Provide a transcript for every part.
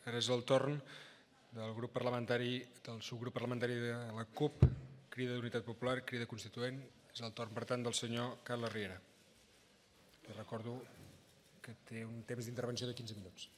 Ara és el torn del subgrup parlamentari de la CUP, Crida d'Unitat Popular, Crida Constituent. És el torn, per tant, del senyor Carles Riera. Recordo que té un temps d'intervenció de 15 minuts.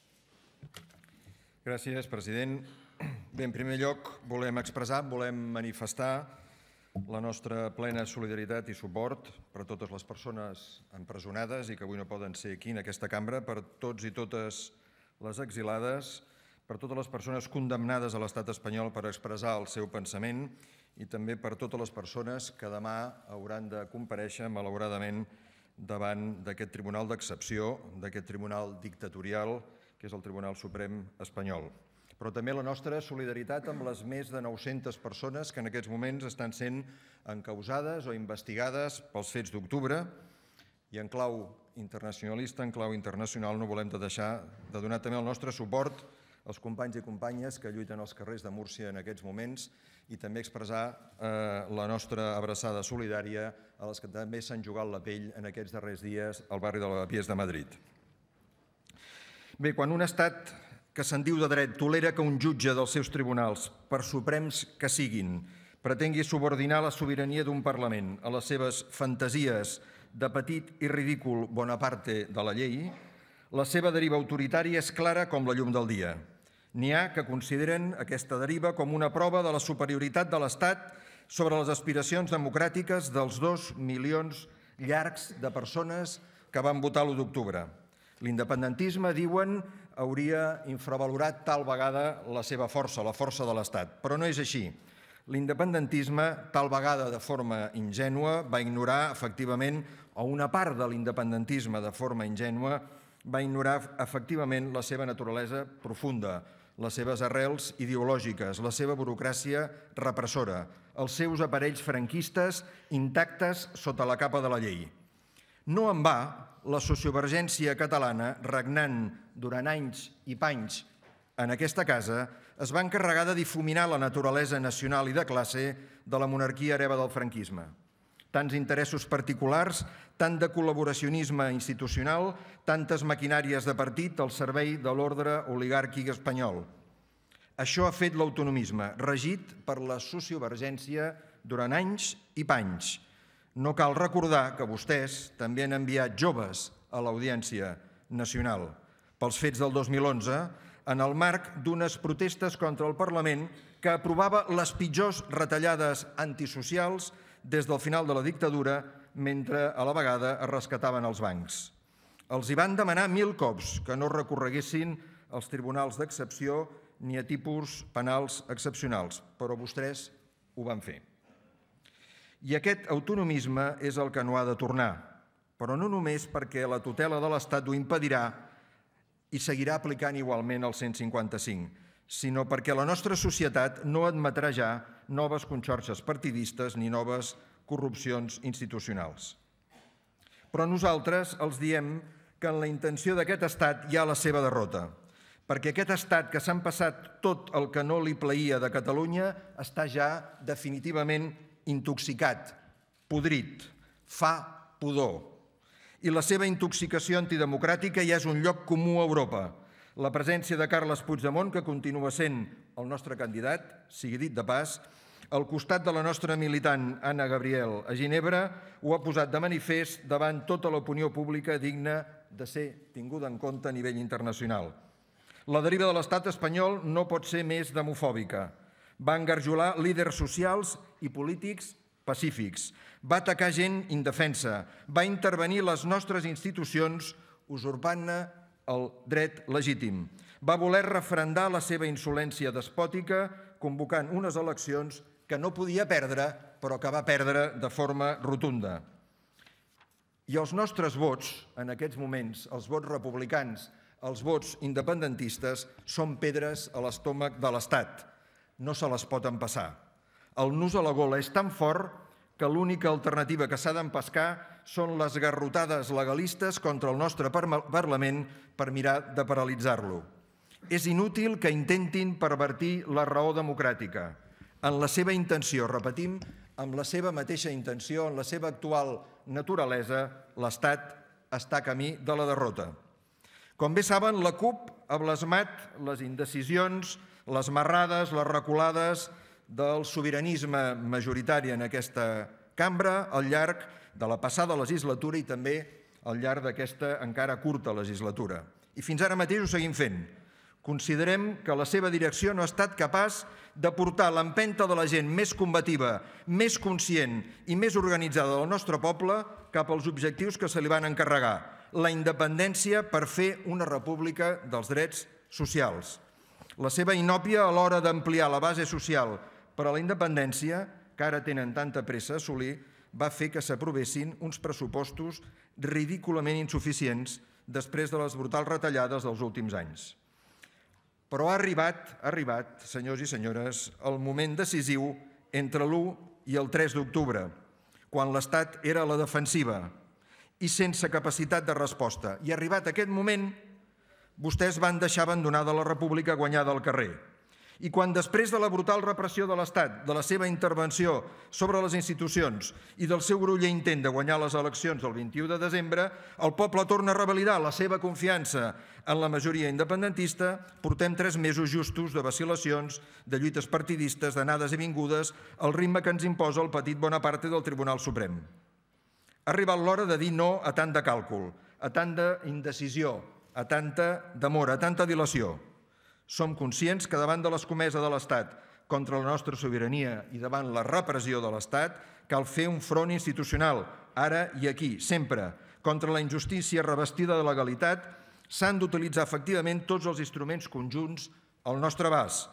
Gràcies, president. Bé, en primer lloc, volem manifestar la nostra plena solidaritat i suport per a totes les persones empresonades i que avui no poden ser aquí en aquesta cambra, per tots i totes les exilades, per totes les persones condemnades a l'estat espanyol per expressar el seu pensament i també per totes les persones que demà hauran de comparèixer, malauradament, davant d'aquest tribunal d'excepció, d'aquest tribunal dictatorial, que és el Tribunal Suprem espanyol. Però també la nostra solidaritat amb les més de 900 persones que en aquests moments estan sent encausades o investigades pels fets d'octubre, i en clau internacionalista, en clau internacional, no volem deixar de donar també el nostre suport als companys i companyes que lluiten als carrers de Múrcia en aquests moments i també expressar la nostra abraçada solidària a les que també s'han jugat la pell en aquests darrers dies al barri de Lavapiés de Madrid. Bé, quan un estat que se'n diu de dret tolera que un jutge dels seus tribunals, per suprems que siguin, pretengui subordinar la sobirania d'un Parlament a les seves fantasies de petit i ridícul Bonaparte de la llei, la seva deriva autoritària és clara com la llum del dia. N'hi ha que consideren aquesta deriva com una prova de la superioritat de l'Estat sobre les aspiracions democràtiques dels 2 milions llargs de persones que van votar l'1 d'octubre. L'independentisme, diuen, hauria infravalorat tal vegada la seva força, la força de l'Estat. Però no és així. L'independentisme, tal vegada de forma ingènua, va ignorar efectivament, o una part de l'independentisme de forma ingènua, va ignorar efectivament la seva naturalesa profunda, les seves arrels ideològiques, la seva burocràcia repressora, els seus aparells franquistes intactes sota la capa de la llei. No en va, la sociovergència catalana, regnant durant anys i panys en aquesta casa, es va encarregar de difuminar la naturalesa nacional i de classe de la monarquia hereva del franquisme. Tants interessos particulars, tant de col·laboracionisme institucional, tantes maquinàries de partit al servei de l'ordre oligàrquic espanyol. Això ha fet l'autonomisme, regit per la sociovergència durant anys i panys. No cal recordar que vostès també han enviat joves a l'Audiència Nacional pels fets del 2011 en el marc d'unes protestes contra el Parlament que aprovava les pitjors retallades antisocials des del final de la dictadura, mentre a la vegada es rescataven els bancs. Els hi van demanar 1000 cops que no recorreguessin als tribunals d'excepció ni a tipus penals excepcionals, però vostès ho van fer. I aquest autonomisme és el que no ha de tornar, però no només perquè la tutela de l'Estat ho impedirà i seguirà aplicant igualment el 155, sinó perquè la nostra societat no admetrà ja noves conxorxes partidistes ni noves corrupcions institucionals. Però nosaltres els diem que en la intenció d'aquest estat hi ha la seva derrota, perquè aquest estat que s'ha empassat tot el que no li plaïa de Catalunya està ja definitivament intoxicat, podrit, fa pudor. I la seva intoxicació antidemocràtica ja és un lloc comú a Europa. La presència de Carles Puigdemont, que continua sent el nostre candidat, sigui dit de pas, al costat de la nostra militant Anna Gabriel a Ginebra, ho ha posat de manifest davant tota l'opinió pública digna de ser tinguda en compte a nivell internacional. La deriva de l'estat espanyol no pot ser més demofòbica. Va engarjolar líders socials i polítics pacífics. Va atacar gent indefensa. Va intervenir les nostres institucions usurpant-ne el dret legítim. Va voler referendar la seva insolència despòtica convocant unes eleccions que no podia perdre, però que va perdre de forma rotunda. I els nostres vots, en aquests moments, els vots republicans, els vots independentistes, són pedres a l'estómac de l'Estat. No se les pot empassar. El nus a la gola és tan fort que l'única alternativa que s'ha d'empescar són les garrotades legalistes contra el nostre Parlament per mirar de paralitzar-lo. És inútil que intentin pervertir la raó democràtica. En la seva intenció, repetim, amb la seva mateixa intenció, en la seva actual naturalesa, l'Estat està camí de la derrota. Com bé saben, la CUP ha blasmat les indecisions, les marrades, les reculades del sobiranisme majoritari en aquesta cambra al llarg de la passada legislatura i també al llarg d'aquesta encara curta legislatura. I fins ara mateix ho seguim fent. Considerem que la seva direcció no ha estat capaç de portar l'empenta de la gent més combativa, més conscient i més organitzada del nostre poble cap als objectius que se li van encarregar. La independència per fer una república dels drets socials. La seva inòpia a l'hora d'ampliar la base social per a la independència, que ara tenen tanta pressa a assolir, va fer que s'aprovessin uns pressupostos ridículament insuficients després de les brutals retallades dels últims anys. Però ha arribat, senyors i senyores, el moment decisiu entre l'1 i el 3 d'octubre, quan l'Estat era a la defensiva i sense capacitat de resposta. I arribat aquest moment, vostès van deixar abandonada la república guanyada al carrer. I quan després de la brutal repressió de l'Estat, de la seva intervenció sobre les institucions i del seu groller intent de guanyar les eleccions el 21 de desembre, el poble torna a revalidar la seva confiança en la majoria independentista, portem 3 mesos justos de vacil·lacions, de lluites partidistes, d'anades i vingudes, al ritme que ens imposa el petit Bonaparte del Tribunal Suprem. Ha arribat l'hora de dir no a tant de càlcul, a tant d'indecisió, a tanta demora, a tanta dilació. Som conscients que davant de l'escomesa de l'Estat contra la nostra sobirania i davant la repressió de l'Estat cal fer un front institucional, ara i aquí, sempre. Contra la injustícia revestida de legalitat s'han d'utilitzar efectivament tots els instruments conjunts al nostre abast.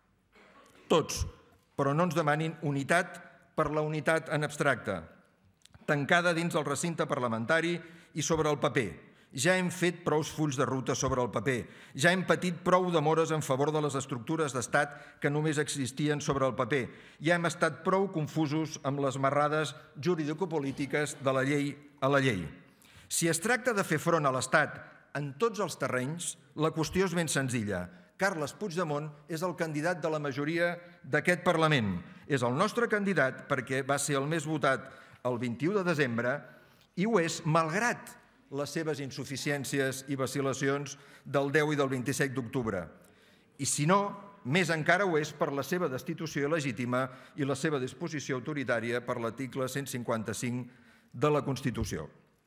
Tots, però no ens demanin unitat per la unitat en abstracte, tancada dins el recinte parlamentari i sobre el paper. Ja hem fet prou fulls de ruta sobre el paper. Ja hem patit prou demores en favor de les estructures d'estat que només existien sobre el paper. Ja hem estat prou confusos amb les marrades juridicopolítiques de la llei a la llei. Si es tracta de fer front a l'Estat en tots els terrenys, la qüestió és ben senzilla. Carles Puigdemont és el candidat de la majoria d'aquest Parlament. És el nostre candidat perquè va ser el més votat el 21 de desembre i ho és malgrat les seves insuficiències i vacil·lacions del 10 i del 27 d'octubre. I si no, més encara ho és per la seva destitució il·legítima i la seva disposició autoritària per l'article 155 de la Constitució.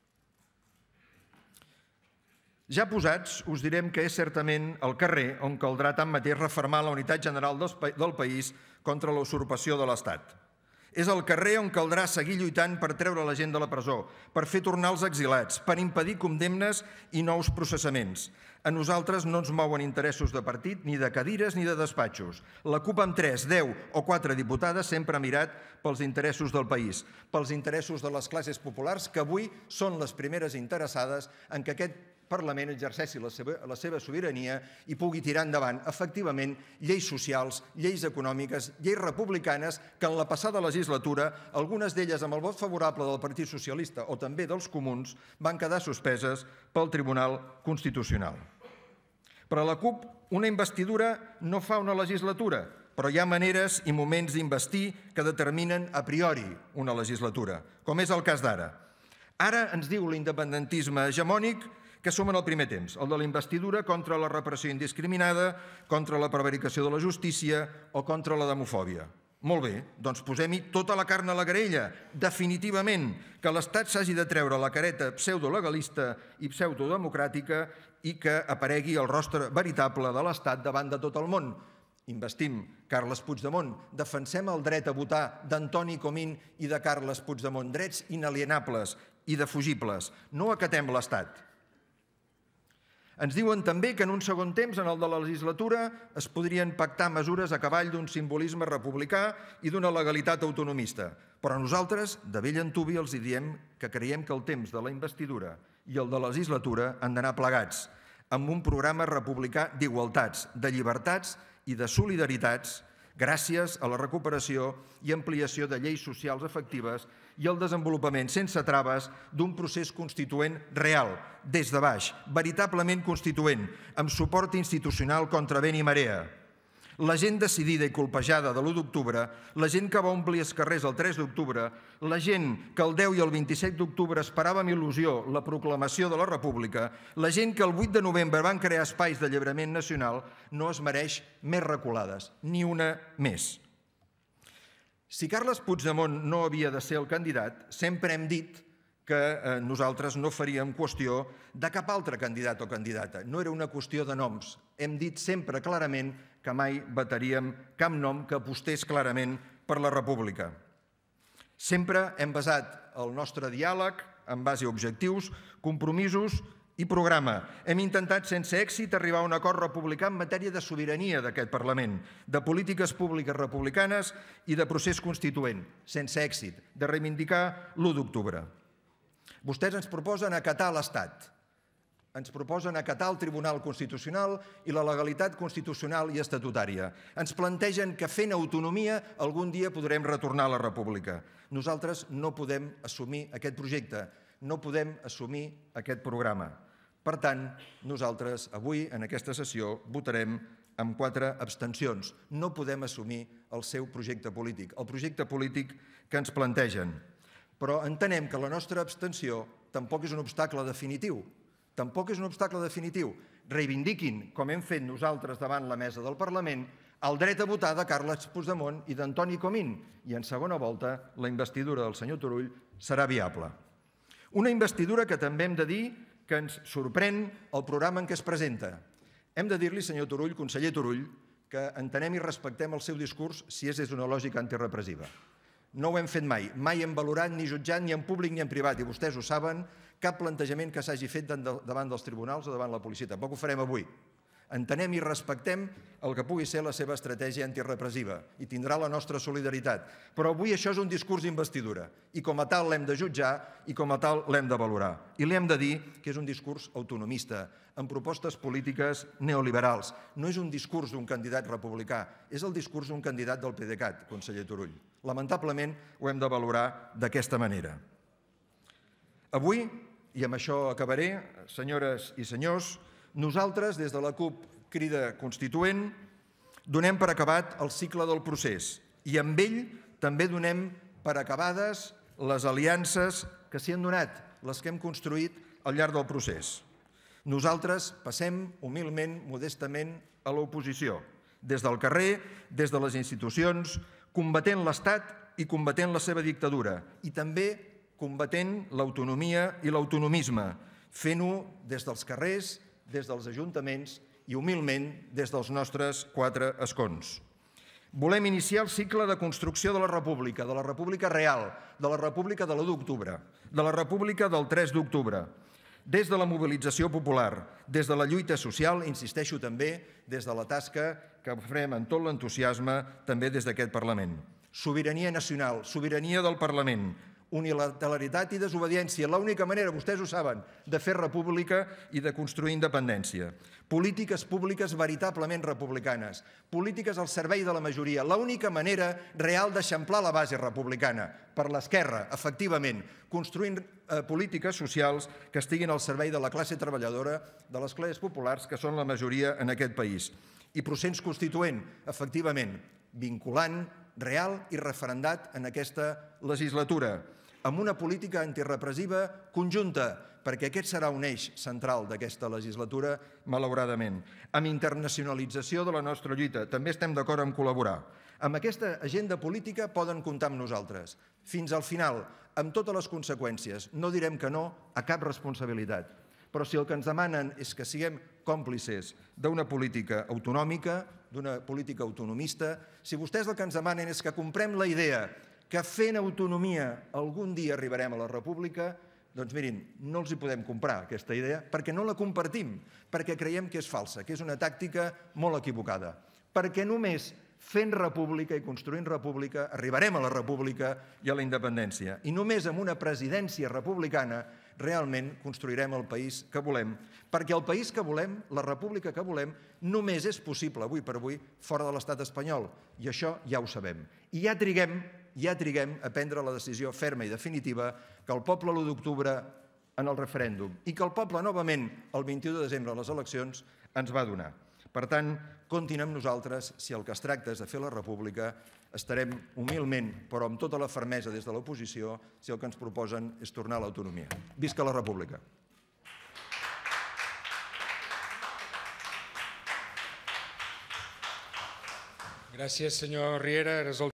Ja posats, us direm que és certament al carrer on caldrà tanmateix refermar la unitat general del país contra la usurpació de l'Estat. És al carrer on caldrà seguir lluitant per treure la gent de la presó, per fer tornar els exilats, per impedir condemnes i nous processaments. A nosaltres no ens mouen interessos de partit, ni de cadires ni de despatxos. La CUP amb 3, 10 o 4 diputades sempre ha mirat pels interessos del país, pels interessos de les classes populars, que avui són les primeres interessades en que aquest Parlament exerceixi la seva sobirania i pugui tirar endavant, efectivament, lleis socials, lleis econòmiques, lleis republicanes, que en la passada legislatura, algunes d'elles amb el vot favorable del Partit Socialista o també dels comuns, van quedar suspeses pel Tribunal Constitucional. Per a la CUP, una investidura no fa una legislatura, però hi ha maneres i moments d'investir que determinen a priori una legislatura, com és el cas d'ara. Ara ens diu l'independentisme hegemònic que som en el primer temps, el de la investidura contra la repressió indiscriminada, contra la prevaricació de la justícia o contra la demofòbia. Molt bé, doncs posem-hi tota la carn a la graella. Definitivament, que l'Estat s'hagi de treure la careta pseudolegalista i pseudodemocràtica i que aparegui el rostre veritable de l'Estat davant de tot el món. Investim Carles Puigdemont, defensem el dret a votar d'Antoni Comín i de Carles Puigdemont, drets inalienables i defugibles. No acatem l'Estat. Ens diuen també que en un segon temps, en el de la legislatura, es podrien pactar mesures a cavall d'un simbolisme republicà i d'una legalitat autonomista. Però nosaltres, de vell antuvi, els diem que creiem que el temps de la investidura i el de la legislatura han d'anar plegats, amb un programa republicà d'igualtats, de llibertats i de solidaritats, gràcies a la recuperació i ampliació de lleis socials efectives i el desenvolupament sense traves d'un procés constituent real, des de baix, veritablement constituent, amb suport institucional contra vent i marea. La gent decidida i colpejada de l'1 d'octubre, la gent que va omplir els carrers el 3 d'octubre, la gent que el 10 i el 27 d'octubre esperava amb il·lusió la proclamació de la República, la gent que el 8 de novembre van crear espais d'alliberament nacional, no es mereix més reculades, ni una més. Si Carles Puigdemont no havia de ser el candidat, sempre hem dit que nosaltres no faríem qüestió de cap altre candidat o candidata. No era una qüestió de noms. Hem dit sempre clarament que mai vetaríem cap nom que apostés clarament per la República. Sempre hem basat el nostre diàleg en base a objectius, compromisos i programa. Hem intentat sense èxit arribar a un acord republicà en matèria de sobirania d'aquest Parlament, de polítiques públiques republicanes i de procés constituent, sense èxit, de reivindicar l'1 d'octubre. Vostès ens proposen acatar l'Estat, ens proposen acatar el Tribunal Constitucional i la legalitat constitucional i estatutària. Ens plantegen que fent autonomia algun dia podrem retornar a la República. Nosaltres no podem assumir aquest projecte, no podem assumir aquest programa. Per tant, nosaltres avui, en aquesta sessió, votarem amb 4 abstencions. No podem assumir el seu projecte polític, el projecte polític que ens plantegen. Però entenem que la nostra abstenció tampoc és un obstacle definitiu. Tampoc és un obstacle definitiu. Reivindiquin, com hem fet nosaltres davant la mesa del Parlament, el dret a votar de Carles Puigdemont i d'Antoni Comín. I en segona volta, la investidura del senyor Turull serà viable. Una investidura que també hem de dir que ens sorprèn el programa en què es presenta. Hem de dir-li, senyor Turull, conseller Turull, que entenem i respectem el seu discurs si és des d'una lògica antirepressiva. No ho hem fet mai. Mai hem valorat ni jutjat ni en públic ni en privat, i vostès ho saben, cap plantejament que s'hagi fet davant dels tribunals o davant la policia. Tampoc ho farem avui. Entenem i respectem el que pugui ser la seva estratègia antirepressiva i tindrà la nostra solidaritat. Però avui això és un discurs d'investidura i com a tal l'hem de jutjar i com a tal l'hem de valorar. I li hem de dir que és un discurs autonomista, amb propostes polítiques neoliberals. No és un discurs d'un candidat republicà, és el discurs d'un candidat del PDeCAT, conseller Turull. Lamentablement ho hem de valorar d'aquesta manera. Avui, i amb això acabaré, senyores i senyors, nosaltres, des de la CUP Crida Constituent, donem per acabat el cicle del procés i amb ell també donem per acabades les aliances que s'hi han donat, les que hem construït al llarg del procés. Nosaltres passem humilment, modestament, a l'oposició, des del carrer, des de les institucions, combatent l'Estat i combatent la seva dictadura i també combatent l'autonomia i l'autonomisme, fent-ho des dels carrers, des dels ajuntaments i, humilment, des dels nostres 4 escons. Volem iniciar el cicle de construcció de la República real, de la República de l'1 d'octubre, de la República del 3 d'octubre, des de la mobilització popular, des de la lluita social, insisteixo també, des de la tasca que farem amb tot l'entusiasme també des d'aquest Parlament. Sobirania nacional, sobirania del Parlament, unilateralitat i desobediència, l'única manera, vostès ho saben, de fer república i de construir independència. Polítiques públiques veritablement republicanes, polítiques al servei de la majoria, l'única manera real d'eixamplar la base republicana, per l'esquerra, efectivament, construint polítiques socials que estiguin al servei de la classe treballadora, de les classes populars, que són la majoria en aquest país. I procés constituent, efectivament, vinculant, real i referendat en aquesta legislatura, amb una política antirepressiva conjunta, perquè aquest serà un eix central d'aquesta legislatura, malauradament, amb internacionalització de la nostra lluita. També estem d'acord en col·laborar. Amb aquesta agenda política poden comptar amb nosaltres. Fins al final, amb totes les conseqüències, no direm que no a cap responsabilitat. Però si el que ens demanen és que siguem còmplices d'una política autonòmica, d'una política autonomista, si vostès el que ens demanen és que comprem la idea que fent autonomia algun dia arribarem a la república, doncs mirin, no els hi podem comprar aquesta idea perquè no la compartim, perquè creiem que és falsa, que és una tàctica molt equivocada. Perquè només fent república i construint república arribarem a la república i a la independència. I només amb una presidència republicana realment construirem el país que volem, perquè el país que volem, la república que volem, només és possible avui per avui fora de l'estat espanyol. I això ja ho sabem. I ja triguem a prendre la decisió ferma i definitiva que el poble l'1 d'octubre en el referèndum i que el poble novament el 21 de desembre a les eleccions ens va donar. Per tant, comptin amb nosaltres. Si el que es tracta és de fer la república, estarem humilment, però amb tota la fermesa des de l'oposició, si el que ens proposen és tornar a l'autonomia. Visca la república! Gràcies, senyor Riera. Ara és el